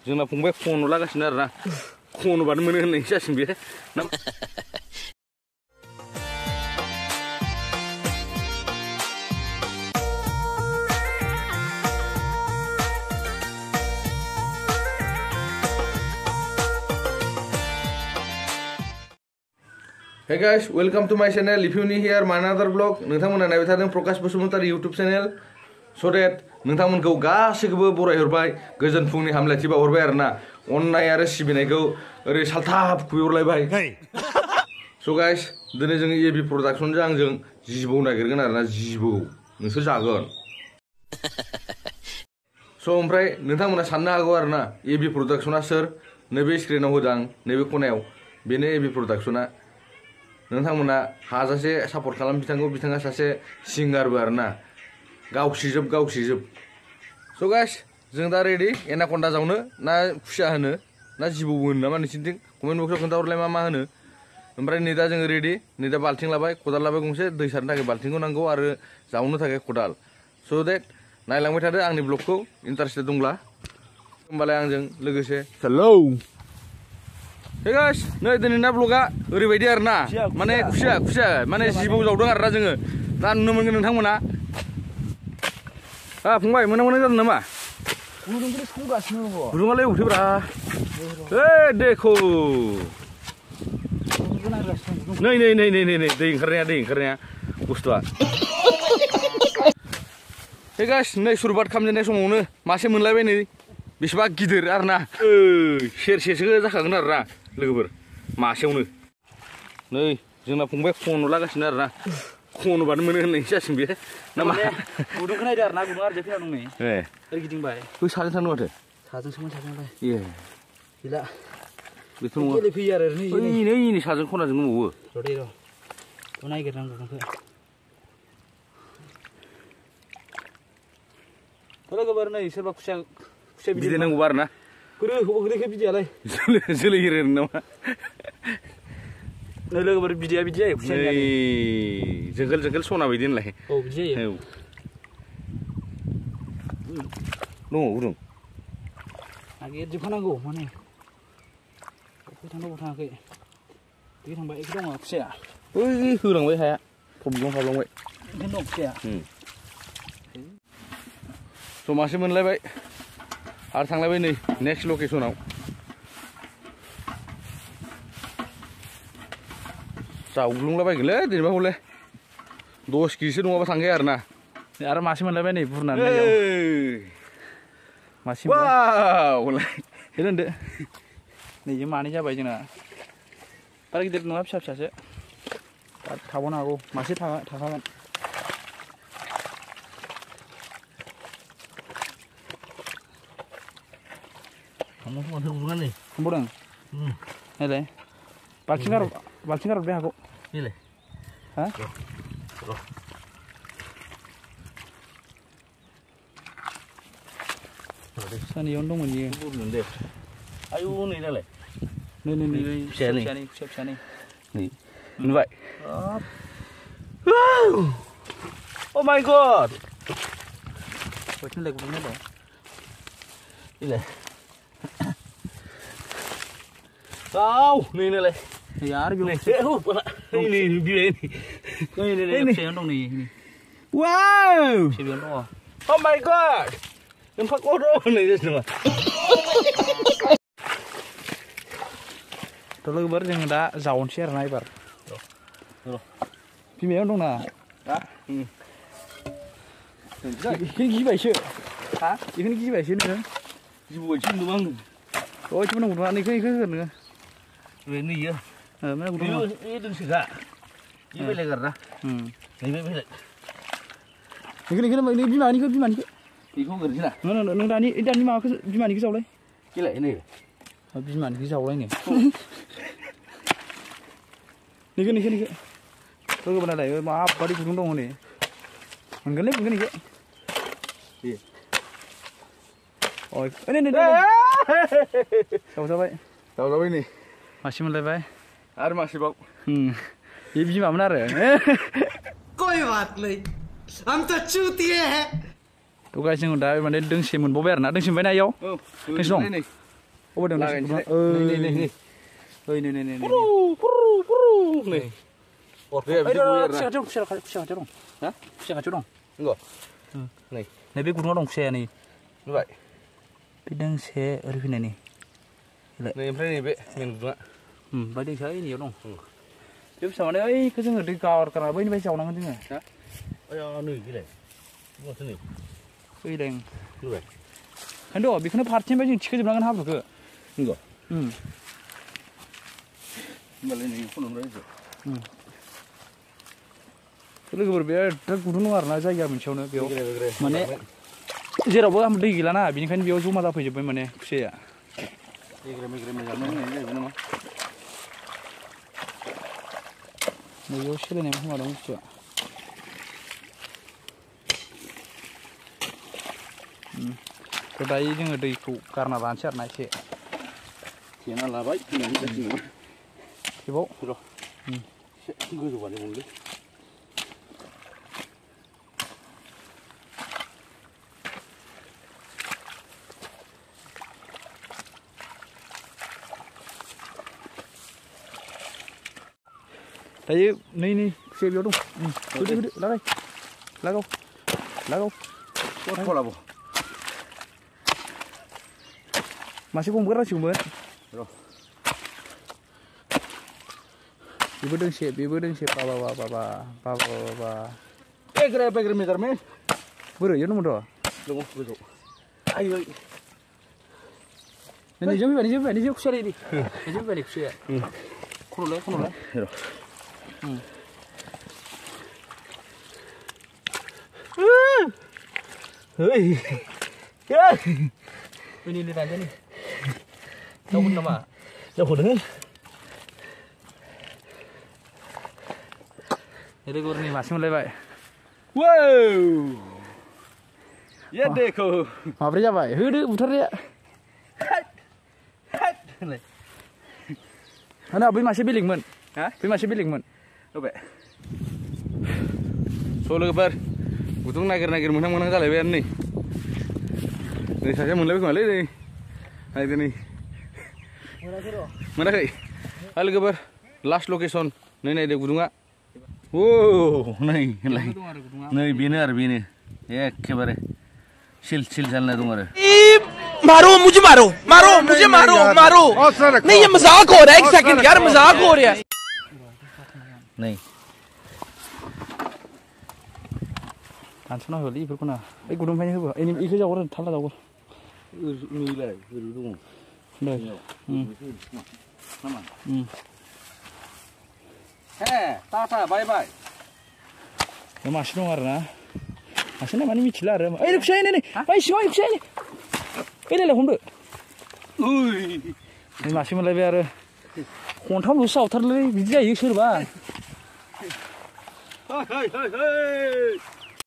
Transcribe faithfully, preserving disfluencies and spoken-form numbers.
जोंना फंबाय खन' लागासिनो आरोना खन'बानो मोनो होननायसो जासिगोन बे Hey guys, welcome to my channel. If you new here, my another vlog. नोंथांमोना नायबाय थादों प्रकाश Basumatary YouTube channel. So that नोंथांमोनखौ गासैखौबो बरायहरबाय गोजोन फुंनि हामलायथि बावहरबाय आरोना अननाय आरो सिबिनायखौ ओरै सालथाब खुबैहरलायबाय. So guys, दिनै जों ए बि प्रडाक्शनजों आंजों जिबौ नागिरगोन आरोना जिबौ नोंसोर जागोन. So ओमफ्राय नोंथांमोना साननो हागौ आरोना ए बि प्रडाक्शना सोर नैबे स्क्रिनाव होदां नैबे खनायाव बेनो ए बि प्रडाक्शना. नोंथांमोना हाजासे सापर्ट खालाम बिथांखौ बिथाङा सासे सिंगारबो आरोना गावसिजोब गावसिजोब. स' गाइस जों दा रेडि एनाकन्डा जावनो ना खुसिया होनो ना जिबौ होनो नामा नोंसिनिथिं कमेन्ट बक्सआव खोन्थाहरलाय मा मा होनो. ओमफ्राय नै दा जोङो रेडि नै दा बाल्थिं लाबाय खदाल लाबाय गंसे दै सारनो थाखाय बाल्थिंखौ नांगौ आरो जावनो थाखाय खदाल. स' देट नायलांबाय थादो आंनि ब्लगखौ इन्टारेस्टेड दंब्ला होमबालाय आंजों लोगोसे हेलौ. Hey guys, नै दिनैना ब्लगा ओरैबायदि आरोना माने खुसिया खुसिया माने जिबौ जावदों आरोना जोङो दा नुनो मोनगोन नोंथांमोना. आ फंबाय मोना मोना जादों नामा? गुदुंखौ संगासिनो दङ. गुदुङालाय उठैब्रा. ए देखो. नै नै नै नै नै दै ओंखारनाया दै ओंखारनाया बुस्थुआ. Hey guys, नै सुरबात खामजेननाय समावनो मासे मोनलायबाय नै बेसेबा गिदिर आरोना सेरसेसो जाखागोन आरोना लोगोफोर मासेयावनो. नै जोंना फंबाय खन' लागासिनो आरोना खन'बानो मोनो होननायसो जासिगोन बे नामा गुदुंखौ नायदो आरोना गुदुं आरो फैना दं नै ए ओरै गिदिंबाय बै साजों थांनो माथो साजोंसोमोन साजोंलाय ए गैला बेथ' नङा गेलेफैयो आरो नै नै नै साजों खनाजों दंबावो र' दे र' थ' नायगिरनांगौ गुदुंखौ लोगोफोर नै सोरबा खुसिया खुसिया बिदै नांगौबा आरोना गोदो हबा गोदैखो बिदैयालाय जोलै एरो नामा नै लोगोफोर बिदैया बिदि जायो खुसिया नै जोंगोल जोंगोल सना बायदि होनलाय औ बिदि जायो दङ गुदुं नागिरजोबखानांगौ माने बबे थांनांगौ थाङाखै बे थांबाय एखे दङ खुसिया ओइ होलांबाय हाया फबलां फाबलांबाय ओंखायनो दं खुसिया स' मासे मोनलायबाय आरो थांलायबाय नै नेक्स्ट लकेसनाव जावग्लुंलाबायगोनलै दिनैबा हले दस केजिसो नङाबा थांगाया आरोना आरो मासे मोनलायबाय नै बुरनानै मासे हलाय दोनदो नैजों मानै जाबाय जोंना बारा गिदिर नङा फिसा फिसासो थाबावनो हागौ मासे थाखागोन Kembang, ini, balcing garut, balcing garut deh aku. Ini, hah? Sana yang dong ini. Ayo nih deh. Nih nih nih, siapa nih? Siapa siapa nih? Nih, invite. Wow, oh my god. Bacaan lagi punya dong. Ini. Wow, nih nih leh. Yaar bilang. Ini ini dia ini. Ini ini siapa dong nih ini. Wow. Siapa dong? Oh my god. Nampak orang nih semua. Tolong bar yang ada zaun share naik bar. Tuh. Pimpinan dong na. Hah? Hmm. Ini gimana sih? Hah? Ini gimana sih nih? Jiwa cinta bang. Oh cuma nunggu nih kan kan kan. Ini ya. Mana gua? Ini itu sih kak. Ini bela karena. Hmm. Ini bela. Ini ini ini bimani ke bimani ke? Ini kau kerja lah. Mana mana nunggu ini ini mau ke bimani ke jauh Gila ini. Bimani ke jauh ini. Ini kan ini kan ini. Tuh ke mana lagi? Maaf, bari kurung dong ini. Enggak nih, enggak nih ke. Iya. Oh, ini ini. Siapa-siapa? Siapa-siapa ini? Masih mulai Ada masih bau. Hmm. Ini bisa mana re? कोई बात नहीं हम तो चूतिए हैं तो guys yang udah mana deng simun bober na deng simun na yo deng song अबे दं लागायनोसै ओइ नै नै नै ओइ नै नै नै पुरु पुरु पुरु नै अरखौ बे बिदि बुयो खुसिया आरोना खाथियाव खुसिया खाथियाव दं हा खुसिया खाथियाव दं नंगौ नै नै बे गुदुङाव दं खुसियाया नै नुबाय बे दोंसे ओरै फैनाय नै नै ओमफ्राय नैबे मेन गुदुङा ओमफ्राय दैसा ओइनियाव दं बे फिसा माने ओइखौ जोङो दै गार गारना बैनिफ्राय जावनांगोन जोङो हा आया नै बेलाय माथो नै फैदों नुबाय ओंखायनोथ' बेखौनो फारसेनिफ्राय जों थिखोजोबनांगोन हाब्रुखौ नंगौ उम होमबालाय नै खन'निफ्राय उम लोगोफोर बिराद गुदुं दं आरोना जायगा मोनसेयावनो बेयाव माने जेरावबो दै गैलाना बेनिखायनो बेयाव जमा जाफैजोब्बाय माने खुसियाया एग्रे मेग्रे मोजां होननाय जाहैबाय नामा नैबेयाव सोलायनाय खोमा दं बुस्थुआ थ' दायो जोङो दैखौ गारना लानोसै आरोना एसे थेना लाबाय फैनानै जासिगोन खेबाव र' एसे गोजौ बानायबावनोलै दायो नै नै खुसिया बेयाव दं होदो होदो लागाय लागाव लागाव फलाबो मासे हमग्रासिगौमोन र' बेबो दोंसे बेबो दोंसे बाबा बाबा बाबा बाबा एग्रे बेग्रे मेजारमेन बोरै इयाव दंमोनथ' दङ गोजौ आयै नै नैजों फैबाय नैजों फैबाय नैजों खुसिया नै नैजों फैबाय नै खुसिया खन'लाय खन'लाय र' Hei, ini lihat aja nih. Tahu pun nama? Tahu pun. Ini gue nih masih mulai baik. Wow, ya deko. Apa aja baik? Hei, putar ya. Mana abis masih biling men? Hah? Abis masih biling men? Coba. Solo kebar. Gutung nager-nager menang-menang जालायबाय आरो नै नै सासेया मोनलायबाय खोमालै नै नायदो नै मोनाखै आ लोगोफोर लास्ट लकेसन नै नायदो गुदुङा ओ नै होनलाय नै बेनो आरो बेनो एखेबारे सिल सिल जालना दं आरो मारो मुझे मारो मारो मुझे मारो मारो नहीं ये मजाक हो रहा है एक सेकंड यार मजाक हो रहा है नै दानस'ना होलै बेफोरखौ ना ओइ गुदुंनिफ्रायनो होबो ओइ इखौ जावगोर थाल्ला जावगोर नैलाय ओरै दङ नै उम उम हे टाटा बाय बाय बे मासे दं आरो ना मासे ना माने मिथिला आरो ओइ खुसिया नै नै ओइ सिङाव खुसिया ओइ नायलाय हमदो नै मासे मोनलायबाय आरो खनथामल'सो जावथारलै बिदि जायो सोरबा hey hey hey